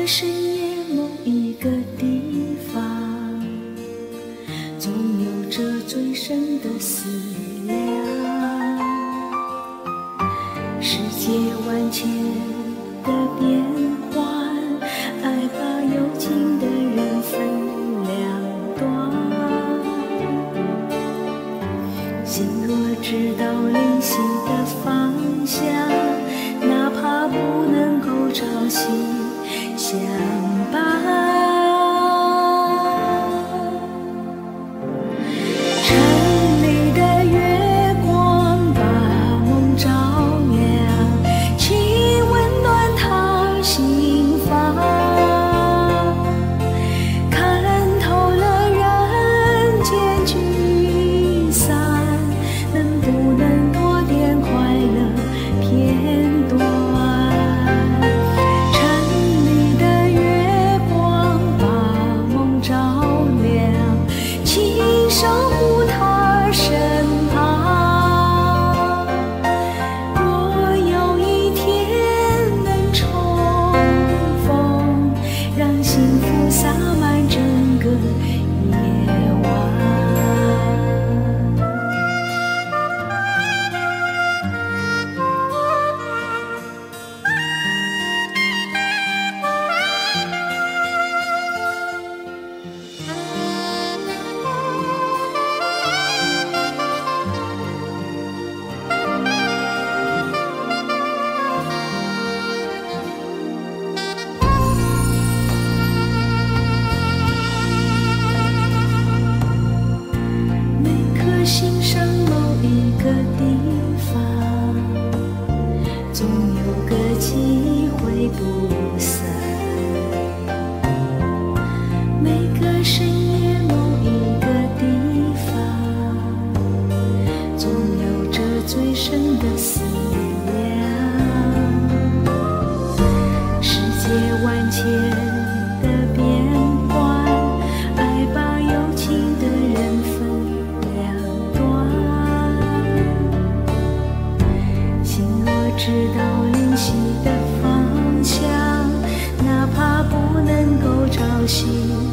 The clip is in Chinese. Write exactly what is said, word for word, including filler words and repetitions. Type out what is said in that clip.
个深夜，某一个地方，总有着最深的思量。世界万千的变幻，爱把有情的人分两端。心若知道灵犀的方向，哪怕不能够朝夕相伴。城里的月光把梦照亮，请温暖他心房。看透了人间聚散，能不能多点快乐片段？守护他身旁。若有一天能重逢，让幸福洒满整个夜晚。欣赏某一个地方，总有个机会不散。每个深夜，某一个地方，总有着最深的思量。世界万千的变幻，爱把有情的人分。知道灵犀的方向，哪怕不能够朝夕。